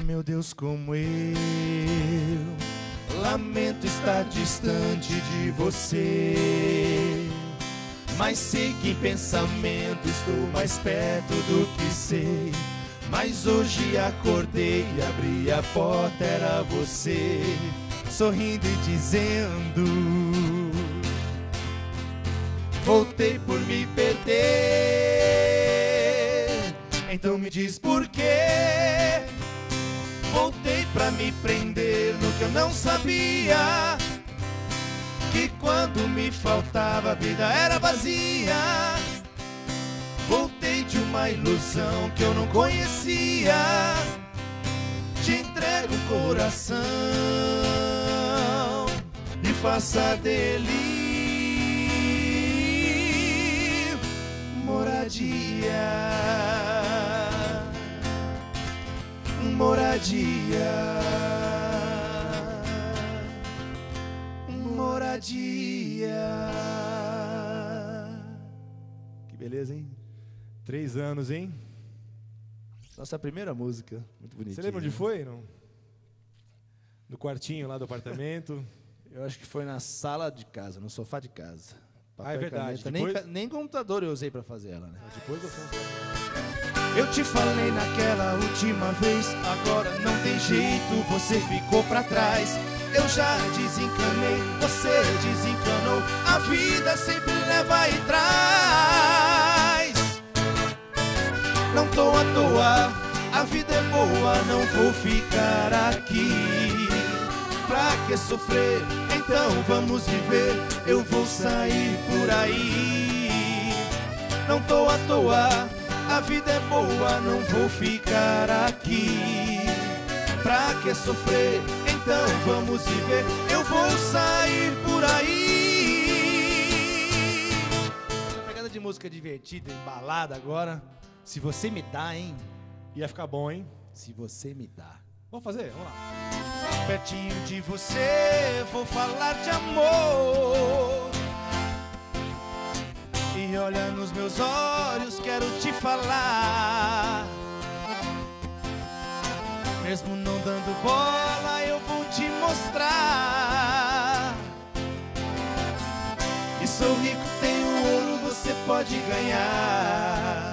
meu Deus, como eu lamento estar distante de você, mas sei que em pensamento estou mais perto do que sei. Mas hoje acordei e abri a porta, era você, sorrindo e dizendo: voltei por me perder. Então me diz por quê? Voltei pra me prender no que eu não sabia, que quando me faltava a vida era vazia. Voltei de uma ilusão que eu não conhecia. Te entrego o coração e faça dele moradia. Moradia. Moradia. Que beleza, hein? 3 anos, hein? Nossa primeira música, muito bonitinha. Você lembra onde foi, não? No quartinho lá do apartamento? Eu acho que foi na sala de casa, no sofá de casa. Ah, é verdade. Depois... Nem computador eu usei pra fazer ela, né? Depois eu fui... Eu te falei naquela última vez, agora não tem jeito, você ficou pra trás. Eu já desencanei, você desencanou, a vida sempre leva e traz. Não tô à toa, a vida é boa, não vou ficar aqui. Pra que sofrer? Então vamos viver, eu vou sair por aí. Não tô à toa, a vida é boa, não vou ficar aqui. Pra que sofrer? Então vamos viver, eu vou sair por aí. Essa pegada de música divertida, embalada agora. Se você me dá, hein? Ia ficar bom, hein? Se você me dá. Vamos fazer? Vamos lá. Pertinho de você, vou falar de amor. E olha nos meus olhos, quero te falar. Mesmo não dando bola, eu vou te mostrar. E sou rico, tenho ouro, você pode ganhar.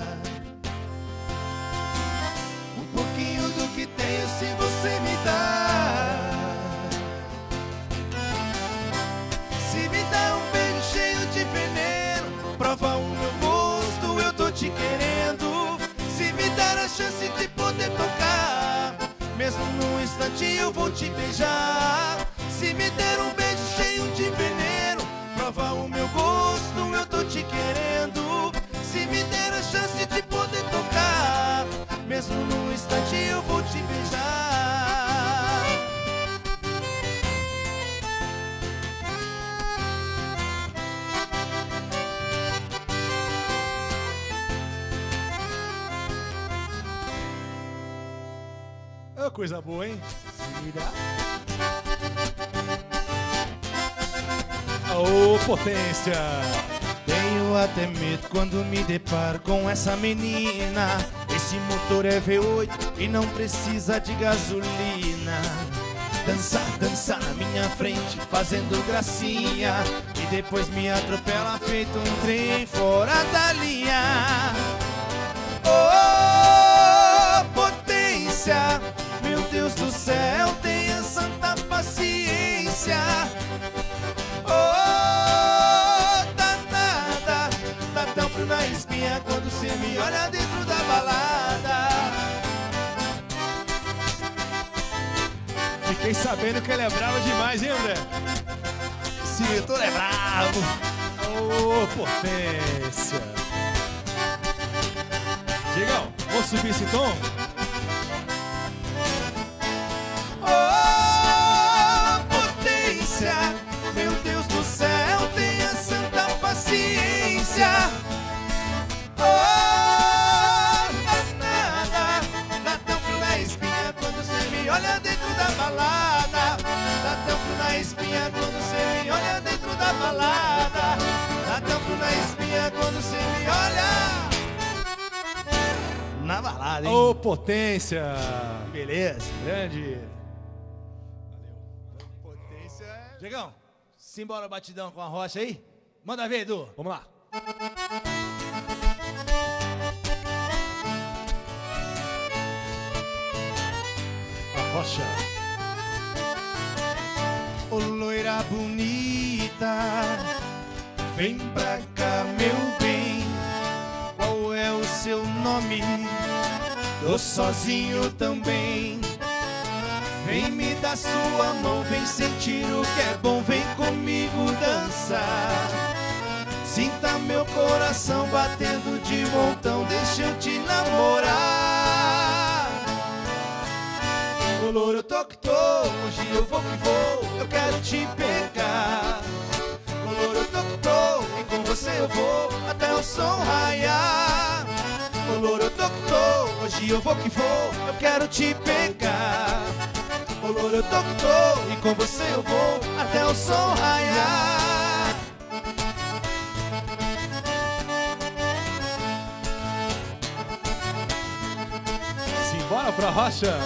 Um pouquinho do que tenho se você me dá. Se me dá um beijo cheio de veneno, prova o meu gosto, eu tô te querendo. Se me dar a chance de poder tocar, mesmo num instante eu vou te beijar. Se me der um beijo cheio de veneno, prova o meu gosto, eu tô te querendo. Se me der a chance de poder tocar, mesmo num instante eu vou te beijar. É coisa boa, hein? Se me dá. Ô, potência! Tenho até medo quando me deparo com essa menina. Esse motor é V8 e não precisa de gasolina. Dançar, dançar na minha frente, fazendo gracinha, e depois me atropela feito um trem fora da linha. Oh, potência, meu Deus do céu, tenha santa paciência. Oh, danada, dá tão frio na espinha quando você me olha dentro da balada. Fiquei sabendo que ele é bravo demais, hein, André? Esse Vitor é bravo. Ô, potência! Diegão, vamos subir esse tom? Oh, potência, meu Deus do céu, tenha santa paciência. Oh, danada, dá tão frio na espinha quando você me olha dentro da balada. Dá tão frio na espinha quando você me olha dentro da balada. Dá tão frio na espinha quando você me olha. na balada, hein? Ô, potência! Beleza. Grande. Potência. Diegão, simbora batidão com a rocha aí? Manda ver, Edu. Vamos lá. A rocha. Ô loira bonita, vem pra cá, meu bem. Qual é o seu nome? Tô sozinho também. Vem me dar sua mão, vem sentir o que é bom, vem comigo dançar. Sinta meu coração batendo de montão, deixa eu te namorar. Ô louro, eu tô que tô, hoje eu vou que vou, eu quero te pegar. Ô louro, eu tô que tô, e com você eu vou até o sol raiar. Ô louro, eu tô que tô, hoje eu vou que vou, eu quero te pegar. Ô louro, eu tô que tô, e com você eu vou até o sol raiar. Simbora pra rocha.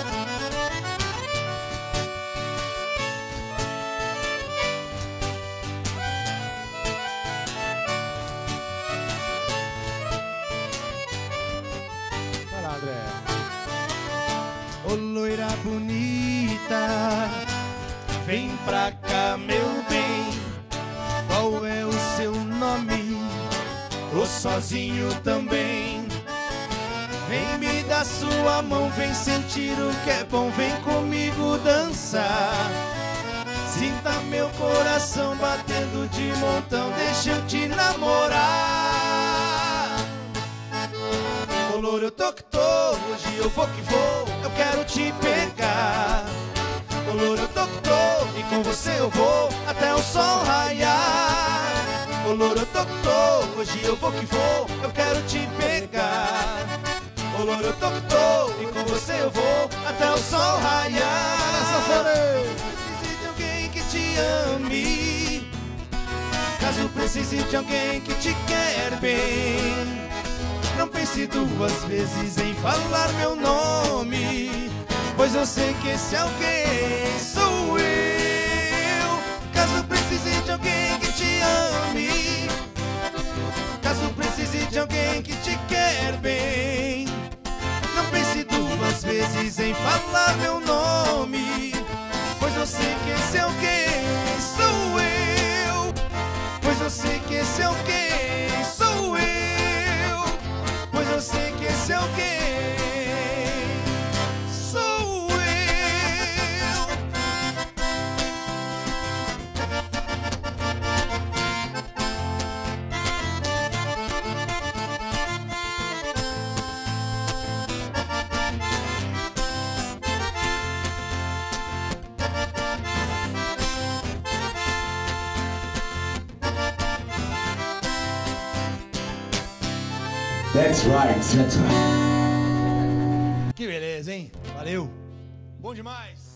Vai lá, André. Ô loira bonita, vem pra cá, meu bem. Qual é o seu nome? Tô sozinho também. Vem me dar sua mão, vem sentir o que é bom, vem comigo dançar. Sinta meu coração batendo de montão, deixa eu te namorar. Ô louro, eu tô que tô, hoje eu vou que vou, eu quero te pegar. Ô louro, eu tô que tô, e com você eu vou até o sol raiar. Ô louro, eu tô que tô, hoje eu vou que vou, eu quero te pegar. Ô louro, eu tô que tô, e com você eu vou até o sol raiar. Precise de alguém que te ame, caso precise de alguém que te quer bem. Não pense duas vezes em falar meu nome, pois eu sei que esse alguém sou eu. Caso precise de alguém que te ame, caso precise de alguém que te quer bem. Não pense duas vezes em falar meu nome, pois eu sei que esse alguém sou eu. Pois eu sei que esse alguém sou eu. Pois eu sei que esse alguém sou eu. That's right, that's right. Que beleza, hein? Valeu. Bom demais.